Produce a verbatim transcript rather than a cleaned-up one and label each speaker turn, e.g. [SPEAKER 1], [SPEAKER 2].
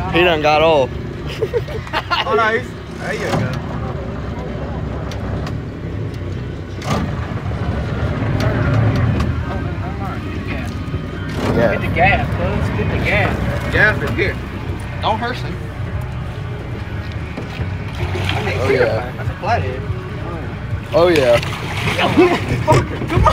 [SPEAKER 1] He done got off.
[SPEAKER 2] Oh, nice. There you go.
[SPEAKER 1] Yeah.
[SPEAKER 3] Get the gas, cuz. Get the gas.
[SPEAKER 2] Gas is here. Don't hurt him.
[SPEAKER 1] Oh yeah.
[SPEAKER 2] That's a flathead.
[SPEAKER 1] Oh yeah.
[SPEAKER 3] Come